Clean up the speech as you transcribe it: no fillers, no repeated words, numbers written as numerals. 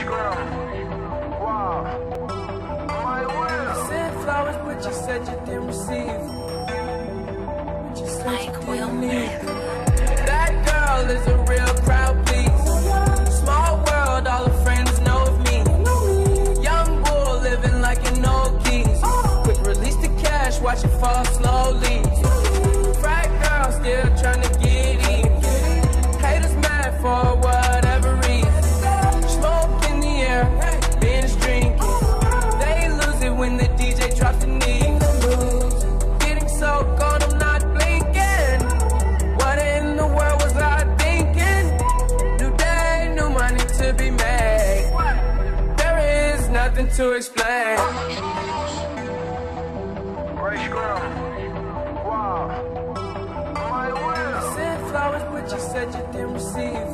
Sent flowers, but you said you didn't receive. But you said you didn't need. That girl is a real crowd, please. Small world, all her friends know of me. Young bull living like an old keys. Quick release the cash, watch it fall slowly. Frat girl still trying to get in. Haters mad for whatever reason. Smoke in the air, binge drinking. They lose it when the DJ drops the knee. Getting so cold, I'm not blinking. What in the world was I thinking? New day, new money to be made. There is nothing to explain. Sent flowers, but you said you didn't receive.